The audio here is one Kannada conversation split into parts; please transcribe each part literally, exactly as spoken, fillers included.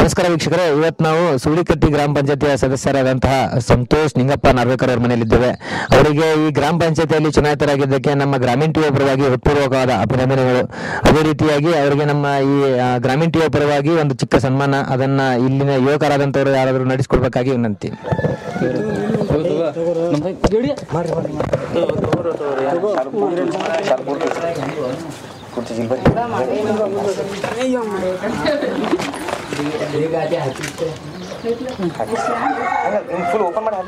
ನಮಸ್ಕಾರ ವೀಕ್ಷಕರೇ, ಇವತ್ತು ನಾವು ಸುಳಿಕಟ್ಟಿ ಗ್ರಾಮ ಪಂಚಾಯತಿಯ ಸದಸ್ಯರಾದಂತಹ ಸಂತೋಷ್ ನಿಂಗಪ್ಪ ನಾರ್ವೇಕರ್ ಅವರ ಮನೆಯಲ್ಲಿದ್ದೇವೆ. ಅವರಿಗೆ ಈ ಗ್ರಾಮ ಪಂಚಾಯತಿಯಲ್ಲಿ ಚುನಾಯಿತರಾಗಿದ್ದಕ್ಕೆ ನಮ್ಮ ಗ್ರಾಮೀಣ ಟಿವಿ ಪರವಾಗಿ ಹೃತ್ಪೂರ್ವಕವಾದ ಅಭಿನಂದನೆಗಳು. ಅದೇ ರೀತಿಯಾಗಿ ಅವರಿಗೆ ನಮ್ಮ ಈ ಗ್ರಾಮೀಣ ಟಿವಿ ಪರವಾಗಿ ಒಂದು ಚಿಕ್ಕ ಸನ್ಮಾನ, ಅದನ್ನ ಇಲ್ಲಿನ ಯುವಕರಾದಂಥವರು ಯಾರಾದರೂ ನಡೆಸಿಕೊಡ್ಬೇಕಾಗಿ ವಿನಂತಿ. ಫುಲ್ ಓಪನ್ ಮಾಡಿ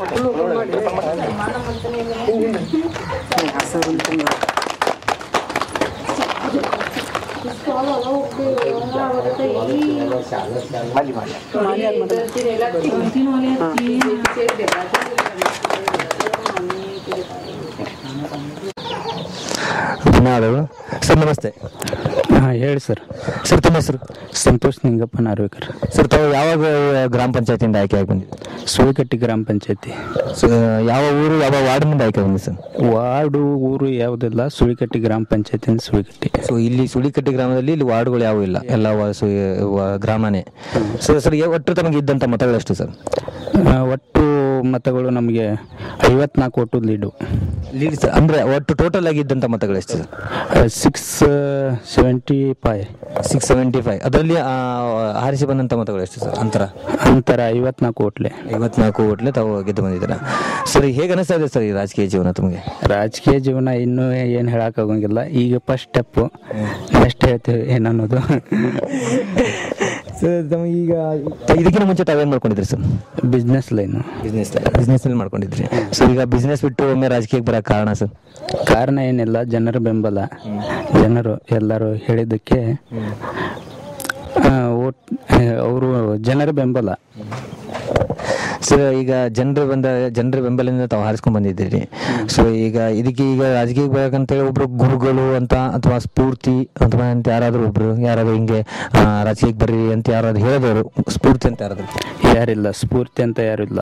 ಧನ್ಯವಾದಗಳು ಸರ್. ನಮಸ್ತೆ. ಹಾಂ ಹೇಳಿ ಸರ್. ಸರ್ ತಮ್ಮ ಹೆಸರು? ಸಂತೋಷ್ ನಿಂಗಪ್ಪ ನಾರ್ವೇಕರ್. ಸರ್ ತಾವು ಯಾವಾಗ ಗ್ರಾಮ ಪಂಚಾಯತಿಯಿಂದ ಆಯ್ಕೆಯಾಗಿ ಬಂದಿದ್ದು? ಸುಳಿಕಟ್ಟಿ ಗ್ರಾಮ ಪಂಚಾಯತಿ. ಯಾವ ಊರು, ಯಾವ ವಾರ್ಡ್ನಿಂದ ಆಯ್ಕೆ ಬಂದಿದೆ ಸರ್? ವಾರ್ಡು ಊರು ಯಾವುದಿಲ್ಲ, ಸುಳಿಕಟ್ಟಿ ಗ್ರಾಮ ಪಂಚಾಯತಿಯಿಂದ ಸುಳಿಕಟ್ಟಿ. ಸೊ ಇಲ್ಲಿ ಸುಳಿಕಟ್ಟಿ ಗ್ರಾಮದಲ್ಲಿ ಇಲ್ಲಿ ವಾರ್ಡ್ಗಳು ಯಾವೂ ಇಲ್ಲ, ಎಲ್ಲ ಗ್ರಾಮನೇ. ಸೊ ಸರ್ ಒಟ್ಟು ತಮಗೆ ಇದ್ದಂಥ ಮತಗಳು ಎಷ್ಟು ಸರ್? ಒಟ್ಟು ಮತಗಳು ನಮಗೆ ಐವತ್ನಾಲ್ಕು ಒಟ್ಟು ಲೀಡು ಲೀಡ್ ಸರ್. ಅಂದರೆ ಒಟ್ಟು ಟೋಟಲ್ ಆಗಿ ಇದ್ದಂಥ ಮತಗಳು ಎಷ್ಟು sir? Six seventy five six seventy five ಅದರಲ್ಲಿ ಆರಿಸಿ ಬಂದಂಥ ಮತಗಳು ಎಷ್ಟು ಸರ್? ಅಂತರ ಅಂತರ ಐವತ್ನಾಲ್ಕು ಓಟ್ಲೆ ಐವತ್ನಾಲ್ಕು ಓಟ್ಲೆ ತಾವು ಗೆದ್ದು ಬಂದಿದ್ದೀರಾ. ಸರ್ ಹೇಗೆ ಅನಿಸ್ತಾ ಇದೆ ಸರ್ ಈ ರಾಜಕೀಯ ಜೀವನ ತಮಗೆ? ರಾಜಕೀಯ ಜೀವನ ಇನ್ನೂ ಏನು ಹೇಳೋಕ್ಕಾಗಂಗಿಲ್ಲ. ಈಗ ಫಸ್ಟ್ ಸ್ಟೆಪ್ಪು, ನೆಕ್ಸ್ಟ್ ಹೇಳ್ತೀವಿ ಏನನ್ನೋದು. ಸರ್ ತಮಗೆ ಈಗ ಇದಕ್ಕಿಂತ ಮುಂಚೆ ತಾವೇನು ಮಾಡ್ಕೊಂಡಿದ್ರಿ sir? Business line. Business business ಅಲ್ಲಿ ಮಾಡ್ಕೊಂಡಿದ್ರಿ. ಸೊ ಈಗ ಬಿಸ್ನೆಸ್ ಬಿಟ್ಟು ಒಮ್ಮೆ ರಾಜಕೀಯಕ್ಕೆ ಬರೋ ಕಾರಣ ಸರ್? ಕಾರಣ ಏನಿಲ್ಲ, ಜನರ ಬೆಂಬಲ. ಜನರು ಎಲ್ಲರೂ ಹೇಳಿದ್ದಕ್ಕೆ ಓಟ್ ಅವರು ಜನರ ಬೆಂಬಲ. ಸರ್ ಈಗ ಜನರು ಬಂದ ಜನರ ಬೆಂಬಲದಿಂದ ತಾವು ಹಾರಿಸ್ಕೊಂಡ್ ಬಂದಿದ್ದೀರಿ. ಸೊ ಈಗ ಇದಕ್ಕೆ ಈಗ ರಾಜಕೀಯಕ್ಕೆ ಬೇಕಂತೇಳಿ ಒಬ್ರು ಗುರುಗಳು ಅಂತ ಅಥವಾ ಸ್ಫೂರ್ತಿ ಅಥವಾ ಅಂತ ಯಾರಾದರೂ ಒಬ್ರು ಯಾರಾದರೂ ಹಿಂಗೆ ರಾಜಕೀಯಕ್ಕೆ ಬರ್ರಿ ಅಂತ ಯಾರಾದ್ರು ಹೇಳಿದವರು, ಸ್ಫೂರ್ತಿ ಅಂತ ಯಾರಾದ್ರು? ಯಾರಿಲ್ಲ, ಸ್ಫೂರ್ತಿ ಅಂತ ಯಾರು ಇಲ್ಲ.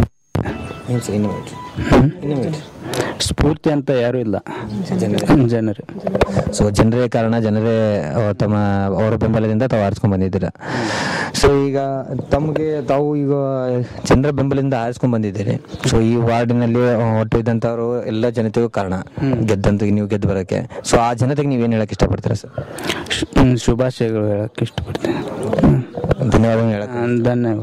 ಸ್ಫೂರ್ತಿ ಅಂತ ಯಾರು ಇಲ್ಲ, ಜನರು. ಸೊ ಜನರೇ ಕಾರಣ, ಜನರೇ ತಮ್ಮ ಅವರ ಬೆಂಬಲದಿಂದ ತಾವು ಆರಿಸ್ಕೊಂಡ್ ಬಂದಿದ್ದೀರಾ. ಸೊ ಈಗ ತಮಗೆ ತಾವು ಈಗ ಜನರ ಬೆಂಬಲದಿಂದ ಆರಿಸ್ಕೊಂಡ್ ಬಂದಿದ್ದೀರಿ. ಸೊ ಈ ವಾರ್ಡಿನಲ್ಲಿ ಒಟ್ಟು ಇದ್ದಂಥವ್ರು ಎಲ್ಲ ಜನತೆಗೂ ಕಾರಣ ಗೆದ್ದಂತ ನೀವು ಗೆದ್ದು ಬರೋಕ್ಕೆ. ಸೊ ಆ ಜನತೆಗೆ ನೀವೇನು ಹೇಳಕ್ ಇಷ್ಟಪಡ್ತೀರಾ ಸರ್? ಶುಭಾಶಯಗಳು ಹೇಳಕ್ ಇಷ್ಟಪಡ್ತೀನಿ. ಧನ್ಯವಾದ ಹೇಳಕ್. ಧನ್ಯವಾದ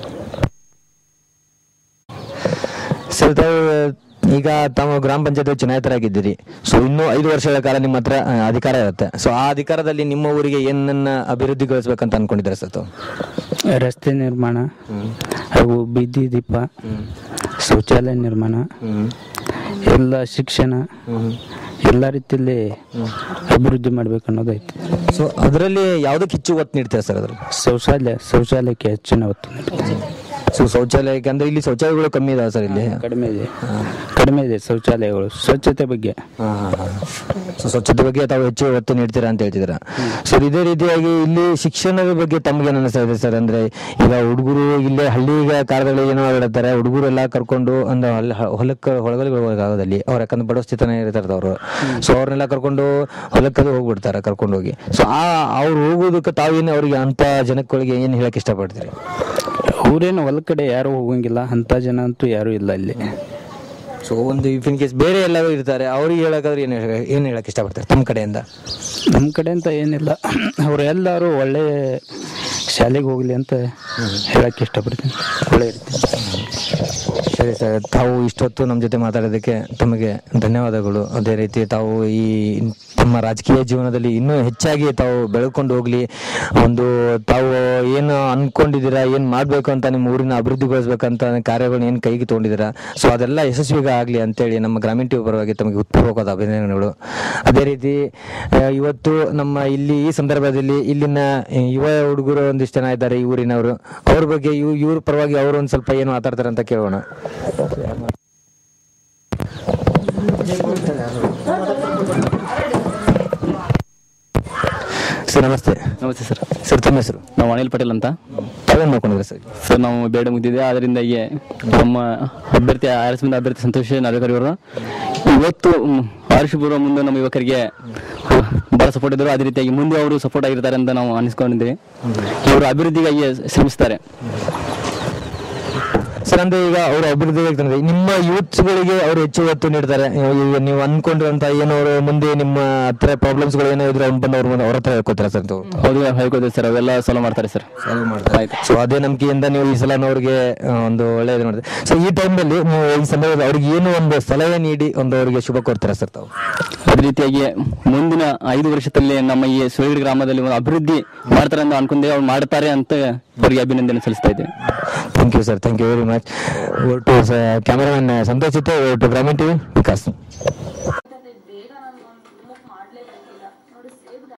ಸರ್. ತಾವು ಈಗ ತಾವು ಗ್ರಾಮ ಪಂಚಾಯತ್ ಚುನಾಯಿತರಾಗಿದ್ದೀರಿ. ಸೊ ಇನ್ನೂ ಐದು ವರ್ಷಗಳ ಕಾಲ ನಿಮ್ಮ ಹತ್ರ ಅಧಿಕಾರ ಇರುತ್ತೆ. ಸೊ ಆ ಅಧಿಕಾರದಲ್ಲಿ ನಿಮ್ಮ ಊರಿಗೆ ಏನನ್ನ ಅಭಿವೃದ್ಧಿಗೊಳಿಸ್ಬೇಕಂತ ಅನ್ಕೊಂಡಿದ್ದಾರೆ ಸರ್ ತಾವು? ರಸ್ತೆ ನಿರ್ಮಾಣ ಹಾಗೂ ಬೀದಿ ದೀಪ, ಶೌಚಾಲಯ ನಿರ್ಮಾಣ, ಎಲ್ಲ ಶಿಕ್ಷಣ, ಎಲ್ಲ ರೀತಿಯಲ್ಲಿ ಅಭಿವೃದ್ಧಿ ಮಾಡ್ಬೇಕು ಅನ್ನೋದೈತಿ. ಸೊ ಅದರಲ್ಲಿ ಯಾವುದಕ್ಕೆ ಹೆಚ್ಚು ಒತ್ತು ನೀಡ್ತಾರೆ ಸರ್? ಅದ್ರ ಶೌಚಾಲಯ ಶೌಚಾಲಯಕ್ಕೆ ಹೆಚ್ಚಿನ ಒತ್ತು ನೀಡ್ತೀವಿ. ಸೊ ಶೌಚಾಲಯಕ್ಕೆ ಅಂದ್ರೆ ಇಲ್ಲಿ ಶೌಚಾಲಯಗಳು ಕಮ್ಮಿ ಇದಾವೆ ಸರ್? ಇಲ್ಲಿ ಕಡಿಮೆ ಇದೆ, ಕಡಿಮೆ ಇದೆ ಶೌಚಾಲಯಗಳು. ಸ್ವಚ್ಛತೆ ಬಗ್ಗೆ ಸೊ ಸ್ವಚ್ಛತೆ ಬಗ್ಗೆ ತಾವು ಹೆಚ್ಚು ಒತ್ತು ನೀಡ್ತೀರಾ ಅಂತ ಹೇಳ್ತಿದ್ದೀರಾ. ಸರ್ ಇದೇ ರೀತಿಯಾಗಿ ಇಲ್ಲಿ ಶಿಕ್ಷಣದ ಬಗ್ಗೆ ತಮ್ಗೇನು ಅನಿಸ್ತಾ ಇದೆ ಸರ್? ಅಂದ್ರೆ ಈಗ ಹುಡುಗರು ಇಲ್ಲೇ ಹಳ್ಳಿಗ ಕಾಲದಲ್ಲಿ ಏನೋ ಹೇಳ್ತಾರೆ, ಹುಡುಗರು ಎಲ್ಲ ಕರ್ಕೊಂಡು ಒಂದು ಹೊಲಕ್ಕೆ ಹೊಳಗಲಿಗೋದಲ್ಲಿ ಅವ್ರು ಯಾಕಂದ್ರೆ ಬಡವ ಸ್ಥಿತಿನೇ ಇರ್ತಾರೆ ಅವರು. ಸೊ ಅವ್ರನ್ನೆಲ್ಲ ಕರ್ಕೊಂಡು ಹೊಲಕ್ಕದು ಹೋಗ್ಬಿಡ್ತಾರೆ ಕರ್ಕೊಂಡು ಹೋಗಿ. ಸೊ ಆ ಅವ್ರು ಹೋಗೋದಕ್ಕೆ ತಾವೇನು ಅವ್ರಿಗೆ ಅಂತ ಜನಗಳಿಗೆ ಏನು ಹೇಳಕ್ ಇಷ್ಟಪಡ್ತೀರಿ? ಊರೇನು ಹೊಲ ಕಡೆ ಯಾರು ಹೋಗಂಗಿಲ್ಲ, ಅಂತ ಜನ ಅಂತೂ ಯಾರು ಇಲ್ಲ ಇಲ್ಲಿ. ಸೊ ಒಂದು ಇಫ್ ಇನ್ ಕೇಸ್ ಬೇರೆ ಎಲ್ಲರೂ ಇರ್ತಾರೆ, ಅವ್ರಿಗೆ ಹೇಳಕ್ಕಾದ್ರೆ ಏನು ಏನು ಹೇಳಕ್ ಇಷ್ಟಪಡ್ತಾರೆ ತಮ್ಮ ಕಡೆಯಿಂದ? ನಮ್ಮ ಕಡೆ ಅಂತ ಏನಿಲ್ಲ, ಅವ್ರು ಎಲ್ಲರೂ ಒಳ್ಳೆ ಶಾಲೆಗೆ ಹೋಗ್ಲಿ ಅಂತ ಹೇಳಕ್ ಇಷ್ಟಪಡ್ತೀನಿ. ಒಳ್ಳೆ ಇರ್ತೀನಿ. ಸರಿ ಸರ್, ತಾವು ಇಷ್ಟೊತ್ತು ನಮ್ಮ ಜೊತೆ ಮಾತಾಡೋದಕ್ಕೆ ತಮಗೆ ಧನ್ಯವಾದಗಳು. ಅದೇ ರೀತಿ ತಾವು ಈ ತಮ್ಮ ರಾಜಕೀಯ ಜೀವನದಲ್ಲಿ ಇನ್ನೂ ಹೆಚ್ಚಾಗಿ ತಾವು ಬೆಳ್ಕೊಂಡು ಹೋಗ್ಲಿ, ಒಂದು ತಾವು ಏನು ಅನ್ಕೊಂಡಿದ್ದೀರಾ, ಏನು ಮಾಡಬೇಕು ಅಂತ ನಿಮ್ಮ ಊರಿನ ಅಭಿವೃದ್ಧಿಗೊಳಿಸ್ಬೇಕಂತ ಕಾರ್ಯಗಳನ್ನ ಏನು ಕೈಗೆ ತೊಗೊಂಡಿದ್ದೀರಾ, ಸೊ ಅದೆಲ್ಲ ಯಶಸ್ವಿಗೆ ಆಗಲಿ ಅಂತೇಳಿ ನಮ್ಮ ಗ್ರಾಮೀಣ ಟಿವಿ ಪರವಾಗಿ ತಮಗೆ ಉತ್ಪೂರ್ವಕವಾದ ಅಭಿನಂದನೆಗಳು. ಅದೇ ರೀತಿ ಇವತ್ತು ನಮ್ಮ ಇಲ್ಲಿ ಈ ಸಂದರ್ಭದಲ್ಲಿ ಇಲ್ಲಿನ ಯುವ ಹುಡುಗರು ಒಂದಿಷ್ಟು ಜನ ಇದ್ದಾರೆ ಈ ಊರಿನವರು, ಅವ್ರ ಬಗ್ಗೆ ಇವ್ ಇವ್ರ ಪರವಾಗಿ ಅವರು ಒಂದು ಸ್ವಲ್ಪ ಏನು ಮಾತಾಡ್ತಾರೆ ಅಂತ ಕೇಳೋಣ. ಸರ್ ನಮಸ್ತೆ. ನಮಸ್ತೆ ಸರ್. ಸರ್ ತಮ್ಮ ಹೆಸರು? ನಾವು ಅನಿಲ್ ಪಟೇಲ್ ಅಂತ. ತಾವೇನು ಮಾಡ್ಕೊಂಡಿದ್ರೆ ಸರ್? ಸರ್ ನಾವು ಬೇಡ ಮುಗಿದಿದೆ, ಅದರಿಂದಾಗಿ ನಮ್ಮ ಅಭ್ಯರ್ಥಿ ಆರ್ ಎಸ್ ಅಭ್ಯರ್ಥಿ ಸಂತೋಷ್ ನಾರ್ವೇಕರ್ ಇವರು ಇವತ್ತು ಆರುಷಪೂರ್ವ ಮುಂದೆ ನಮ್ಮ ಯುವಕರಿಗೆ ಬಹಳ ಸಪೋರ್ಟ್ ಇದ್ದರು. ಅದೇ ರೀತಿಯಾಗಿ ಮುಂದೆ ಅವರು ಸಪೋರ್ಟ್ ಆಗಿರ್ತಾರೆ ಅಂತ ನಾವು ಅನಿಸ್ಕೊಂಡಿದ್ದೀವಿ. ಇವರು ಅಭಿವೃದ್ಧಿಗಾಗಿ ಶ್ರಮಿಸ್ತಾರೆ ಸರ್. ಅಂದ್ರೆ ಈಗ ಅವರು ಅಭಿವೃದ್ಧಿ ಆಗ್ತಂದ್ರೆ ನಿಮ್ಮ ಯೂತ್ಸ್ಗಳಿಗೆ ಅವರು ಹೆಚ್ಚು ಒತ್ತು ನೀಡ್ತಾರೆ. ಈಗ ನೀವು ಅನ್ಕೊಂಡಿರಂತ ಏನೋ ಅವರು ಮುಂದೆ ನಿಮ್ಮ ಹತ್ರ ಪ್ರಾಬ್ಲಮ್ಸ್ ಗಳು ಏನೋ ಇದ್ರೆ ಅವ್ನು ಬಂದು ಅವ್ರ ಅವ್ರ ಹತ್ರ ಹೇಳ್ಕೊತಾರ ಸರ್? ಹೌದು, ಹೇಳ್ಕೊತೀವಿ ಸರ್. ಅವೆಲ್ಲ ಸಾಲ್ವ್ ಮಾಡ್ತಾರೆ ಸರ್. ಆಯ್ತು. ಸೊ ಅದೇ ನಂಬಿಕೆಯಿಂದ ನೀವು ಈ ಸಲ ಅವ್ರಿಗೆ ಒಂದು ಒಳ್ಳೆ ಇದು ಮಾಡಿದ್ರೆ. ಸೊ ಈ ಟೈಮ್ನಲ್ಲಿ ನೀವು ಈ ಸಮಯದಲ್ಲಿ ಅವ್ರಿಗೆ ಏನು ಒಂದು ಸಲಹೆ ನೀಡಿ ಒಂದು ಅವರಿಗೆ ಶುಭ ಕೋರ್ತೀರಾ ಸರ್ ತಾವು? ಅದೇ ರೀತಿಯಾಗಿ ಮುಂದಿನ ಐದು ವರ್ಷದಲ್ಲಿ ನಮ್ಮ ಈ ಸುಳಗಿರಿ ಗ್ರಾಮದಲ್ಲಿ ಒಂದು ಅಭಿವೃದ್ಧಿ ಮಾಡ್ತಾರೆ ಅಂತ ಅನ್ಕೊಂಡೆ. ಅವ್ರು ಮಾಡ್ತಾರೆ ಅಂತ ಅವರಿಗೆ ಅಭಿನಂದನೆ ಸಲ್ಲಿಸ್ತಾ ಇದ್ದೇವೆ. Thank you sir, thank you very much. To cameraman Santosh ಜೊತೆ ಟು ಗ್ರಾಮೀಣ ಟಿವಿ ವಿಕಾಸ್.